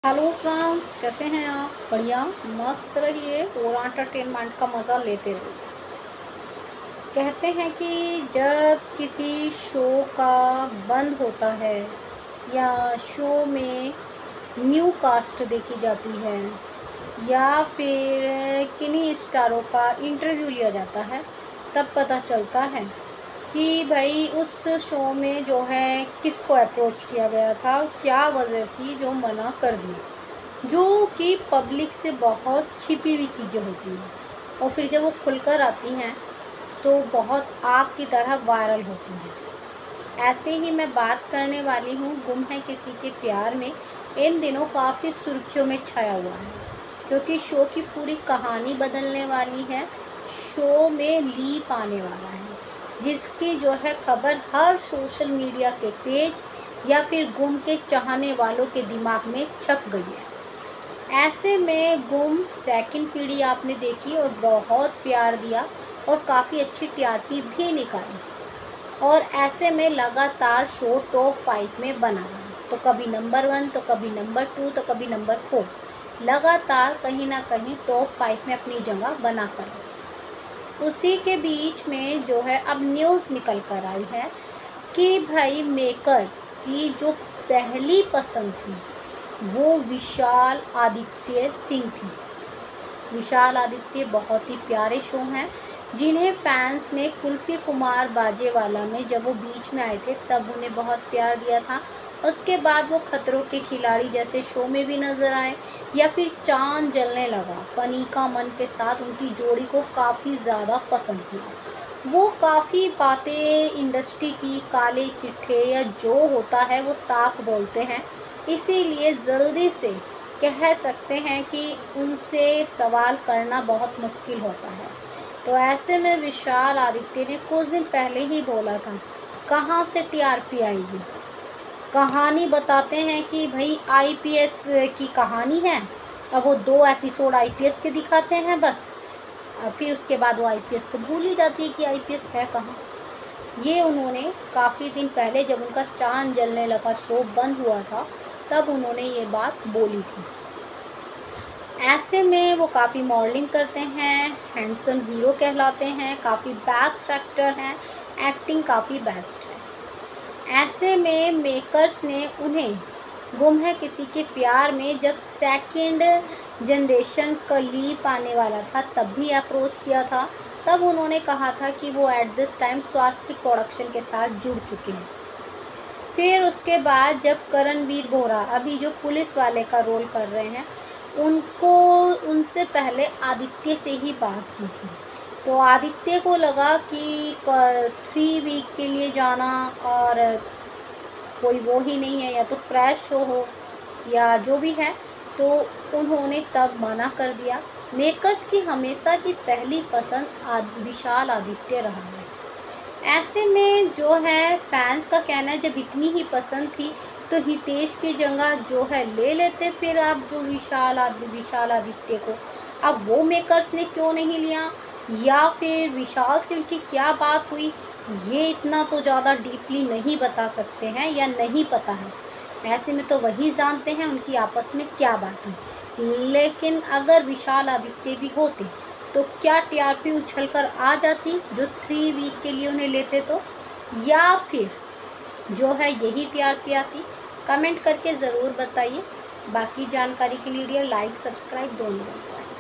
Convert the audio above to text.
Hello friends, कैसे हैं आप? बढ़िया, मस्त रहिए और एंटरटेनमेंट का मज़ा लेते रहिए। कहते हैं कि जब किसी शो का बंद होता है या शो में न्यू कास्ट देखी जाती है या फिर किन्हीं स्टारों का इंटरव्यू लिया जाता है, तब पता चलता है कि भाई उस शो में जो है किसको अप्रोच किया गया था, क्या वजह थी जो मना कर दी, जो कि पब्लिक से बहुत छिपी हुई चीज़ें होती हैं और फिर जब वो खुलकर आती हैं तो बहुत आग की तरह वायरल होती हैं। ऐसे ही मैं बात करने वाली हूँ गुम है किसी के प्यार में। इन दिनों काफ़ी सुर्खियों में छाया हुआ है क्योंकि शो की पूरी कहानी बदलने वाली है। शो में लीप आने वाला है जिसकी जो है खबर हर सोशल मीडिया के पेज या फिर गुम के चाहने वालों के दिमाग में छप गई है। ऐसे में गुम सेकंड पीढ़ी आपने देखी और बहुत प्यार दिया और काफ़ी अच्छी टीआरपी भी निकाली और ऐसे में लगातार शो टॉप 5 में बना रहा, तो कभी नंबर 1 तो कभी नंबर 2 तो कभी नंबर 4, लगातार कहीं ना कहीं टॉप 5 में अपनी जगह बना कर रखी। उसी के बीच में जो है अब न्यूज़ निकल कर आई है कि भाई मेकर्स की जो पहली पसंद थी वो विशाल आदित्य सिंह थी। विशाल आदित्य बहुत ही प्यारे शो हैं जिन्हें फैंस ने कुल्फी कुमार बाजेवाला में जब वो बीच में आए थे तब उन्हें बहुत प्यार दिया था। उसके बाद वो खतरों के खिलाड़ी जैसे शो में भी नज़र आए या फिर चांद जलने लगा कनिका मन के साथ उनकी जोड़ी को काफ़ी ज़्यादा पसंद किया। वो काफ़ी बातें इंडस्ट्री की काले चिट्ठे या जो होता है वो साफ बोलते हैं, इसीलिए जल्दी से कह सकते हैं कि उनसे सवाल करना बहुत मुश्किल होता है। तो ऐसे में विशाल आदित्य ने कुछ दिन पहले ही बोला था कहाँ से टीआरपी आएगी। कहानी बताते हैं कि भाई आईपीएस की कहानी है। अब वो 2 एपिसोड आईपीएस के दिखाते हैं बस, फिर उसके बाद वो आईपीएस तो भूल ही जाती है कि आईपीएस है कहाँ। ये उन्होंने काफ़ी दिन पहले जब उनका चांद जलने लगा शो बंद हुआ था तब उन्होंने ये बात बोली थी। ऐसे में वो काफ़ी मॉडलिंग करते हैं, हैंडसम हीरो कहलाते हैं, काफ़ी बेस्ट एक्टर हैं, एक्टिंग काफ़ी बेस्ट है। ऐसे में मेकर्स ने उन्हें गुम है किसी के प्यार में जब सेकंड जनरेशन का लीप आने वाला था तब भी अप्रोच किया था। तब उन्होंने कहा था कि वो at this time Swastik production के साथ जुड़ चुके हैं। फिर उसके बाद जब करणवीर बोहरा अभी जो पुलिस वाले का रोल कर रहे हैं उनको उनसे पहले आदित्य से ही बात की थी, तो आदित्य को लगा कि 3 वीक के लिए जाना और कोई वो ही नहीं है या तो फ्रेश शो हो या जो भी है, तो उन्होंने तब मना कर दिया। मेकर्स की हमेशा ही पहली पसंद विशाल आदित्य रहा है। ऐसे में जो है फैंस का कहना है जब इतनी ही पसंद थी तो हितेश की जगह जो है ले लेते फिर आप जो विशाल आदित्य को। अब वो मेकर्स ने क्यों नहीं लिया या फिर विशाल से उनकी क्या बात हुई, ये इतना तो ज़्यादा डीपली नहीं बता सकते हैं या नहीं पता है। ऐसे में तो वही जानते हैं उनकी आपस में क्या बात है। लेकिन अगर विशाल आदित्य भी होते तो क्या टीआरपी उछल कर आ जाती जो 3 वीक के लिए उन्हें लेते, तो या फिर जो है यही टीआरपी आती? कमेंट करके ज़रूर बताइए। बाकी जानकारी के लिए लाइक सब्सक्राइब दोनों।